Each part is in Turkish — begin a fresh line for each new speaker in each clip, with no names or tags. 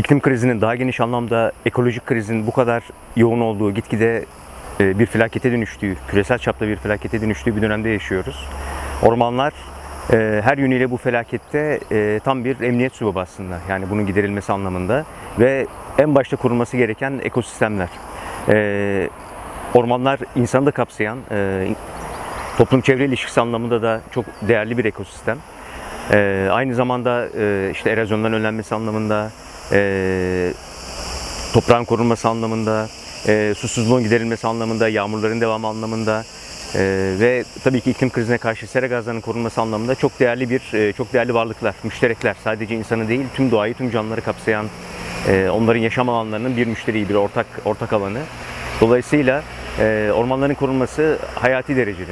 iklim krizinin daha geniş anlamda ekolojik krizin bu kadar yoğun olduğu, gitgide bir felakete dönüştüğü, küresel çapta bir felakete dönüştüğü bir dönemde yaşıyoruz. Ormanlar her yönüyle bu felakette tam bir emniyet subabı aslında. Yani bunun giderilmesi anlamında ve en başta korunması gereken ekosistemler. Ormanlar insanı da kapsayan, toplum-çevre ilişkisi anlamında da çok değerli bir ekosistem. Aynı zamanda işte erozyondan önlenmesi anlamında, toprağın korunması anlamında, susuzluğun giderilmesi anlamında, yağmurların devamı anlamında ve tabii ki iklim krizine karşı sera gazlarının korunması anlamında çok değerli varlıklar, müşterekler. Sadece insanı değil, tüm doğayı, tüm canlıları kapsayan, onların yaşam alanlarının bir müşteriği, bir ortak alanı. Dolayısıyla ormanların korunması hayati derecede.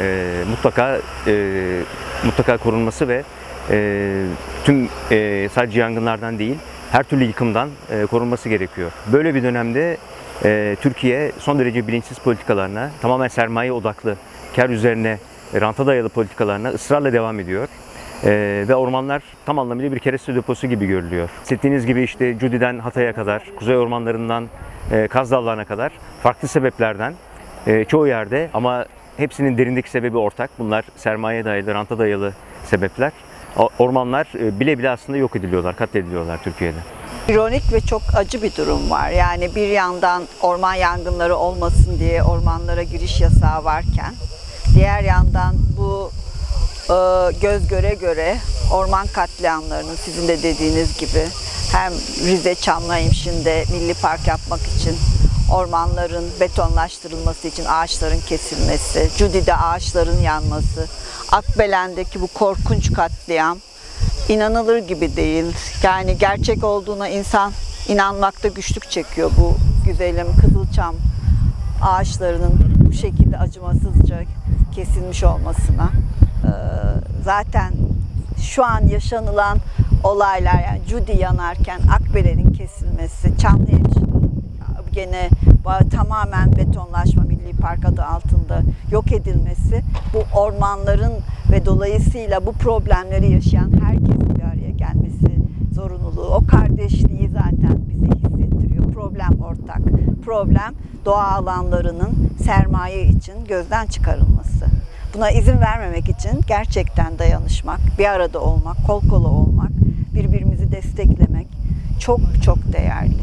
Mutlaka korunması ve tüm sadece yangınlardan değil, her türlü yıkımdan korunması gerekiyor. Böyle bir dönemde Türkiye son derece bilinçsiz politikalarına, tamamen sermaye odaklı, kar üzerine, ranta dayalı politikalarına ısrarla devam ediyor. Ve ormanlar tam anlamıyla bir kereste deposu gibi görülüyor. Hissettiğiniz gibi işte Cudi'den Hatay'a kadar, kuzey ormanlarından Kaz Dağları'na kadar farklı sebeplerden çoğu yerde, ama hepsinin derindeki sebebi ortak. Bunlar sermaye dayalı, ranta dayalı sebepler. Ormanlar bile bile aslında yok ediliyorlar, katlediliyorlar Türkiye'de.
İronik ve çok acı bir durum var. Yani bir yandan orman yangınları olmasın diye ormanlara giriş yasağı varken, diğer yandan bu göz göre göre orman katliamlarının, sizin de dediğiniz gibi, hem Rize Çamlıhemşin'de milli park yapmak için ormanların betonlaştırılması için ağaçların kesilmesi, Cudi'de ağaçların yanması, Akbelen'deki bu korkunç katliam inanılır gibi değil. Yani gerçek olduğuna insan inanmakta güçlük çekiyor, bu güzelim Kızılçam ağaçlarının bu şekilde acımasızca kesilmiş olmasına. Zaten şu an yaşanılan olaylar, yani Cudi yanarken Akbelen'in kesilmesi, Çamlıhemşin'in gene tamamen betonlaşma milli park adı altında yok edilmesi, bu ormanların ve dolayısıyla bu problemleri yaşayan herkesin bir araya gelmesi zorunluluğu, o kardeşliği zaten bize hissettiriyor. Problem ortak. Problem doğa alanlarının sermaye için gözden çıkarılması. Buna izin vermemek için gerçekten dayanışmak, bir arada olmak, kol kola olmak, birbirimizi desteklemek çok çok değerli.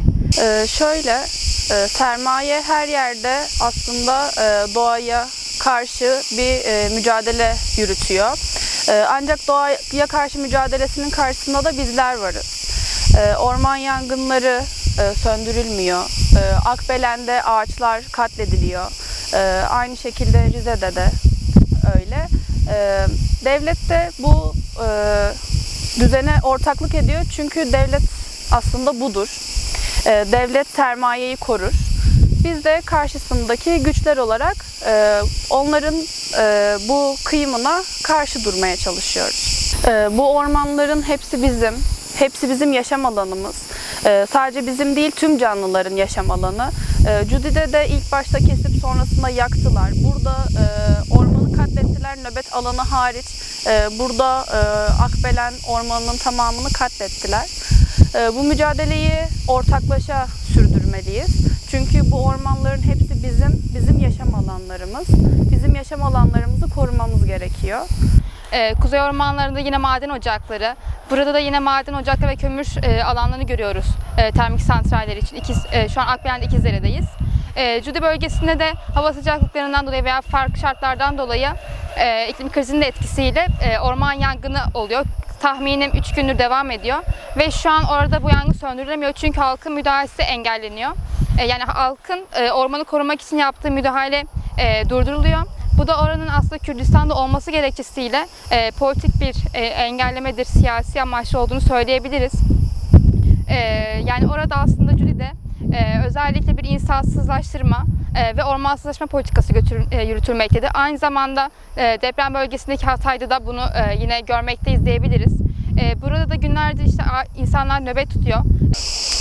Sermaye her yerde aslında doğaya karşı bir mücadele yürütüyor. Ancak doğaya karşı mücadelesinin karşısında da bizler varız. Orman yangınları söndürülmüyor. Akbelen'de ağaçlar katlediliyor. Aynı şekilde Rize'de de öyle. Devlet de bu düzene ortaklık ediyor. Çünkü devlet aslında budur. Devlet sermayeyi korur. Biz de karşısındaki güçler olarak onların bu kıyımına karşı durmaya çalışıyoruz. Bu ormanların hepsi bizim. Hepsi bizim yaşam alanımız. Sadece bizim değil, tüm canlıların yaşam alanı. Cudi'de de ilk başta kesip sonrasında yaktılar. Burada ormanı katlettiler, nöbet alanı hariç. Burada Akbelen ormanının tamamını katlettiler. Bu mücadeleyi ortaklaşa sürdürmeliyiz. Çünkü bu ormanların hepsi bizim yaşam alanlarımız. Bizim yaşam alanlarımızı korumamız gerekiyor.
Kuzey ormanlarında yine maden ocakları, burada da yine maden ocakları ve kömür alanlarını görüyoruz termik santraller için. Şu an Akbelen'de İkizdere'deyiz. Cudi bölgesinde de hava sıcaklıklarından dolayı veya farklı şartlardan dolayı iklim krizinin de etkisiyle orman yangını oluyor. Tahminim 3 gündür devam ediyor ve şu an orada bu yangın söndürülemiyor çünkü halkın müdahalesi engelleniyor. Yani halkın ormanı korumak için yaptığı müdahale durduruluyor. Bu da oranın aslında Kürdistan'da olması gerekçesiyle politik bir engellemedir, siyasi amaçlı olduğunu söyleyebiliriz. Yani orada aslında Cudi'de özellikle bir insansızlaştırma ve ormansızlaşma politikası yürütülmektedir. Aynı zamanda deprem bölgesindeki Hatay'da da bunu yine görmekteyiz diyebiliriz. Burada da günlerdir işte insanlar nöbet tutuyor.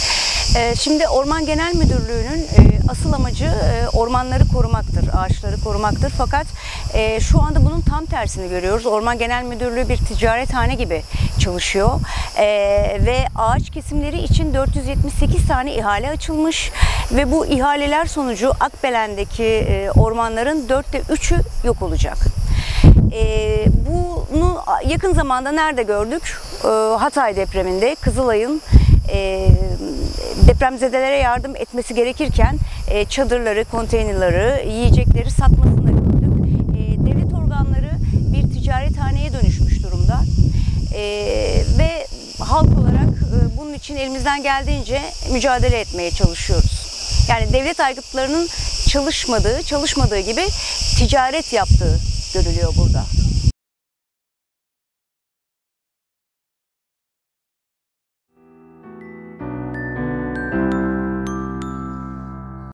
Şimdi Orman Genel Müdürlüğü'nün asıl amacı ormanları korumaktır, ağaçları korumaktır. Fakat şu anda bunun tam tersini görüyoruz. Orman Genel Müdürlüğü bir ticarethane gibi çalışıyor ve ağaç kesimleri için 478 tane ihale açılmış ve bu ihaleler sonucu Akbelen'deki ormanların 3'ü yok olacak. Bunu yakın zamanda nerede gördük? Hatay depreminde Kızılay'ın depremzedelere yardım etmesi gerekirken çadırları, konteynerları, yiyecekleri satmasını da gördük. Devlet organları bir ticarethaneye dönüşmüş durumda ve halk olarak bunun için elimizden geldiğince mücadele etmeye çalışıyoruz. Yani devlet aygıtlarının çalışmadığı gibi ticaret yaptığı görülüyor burada.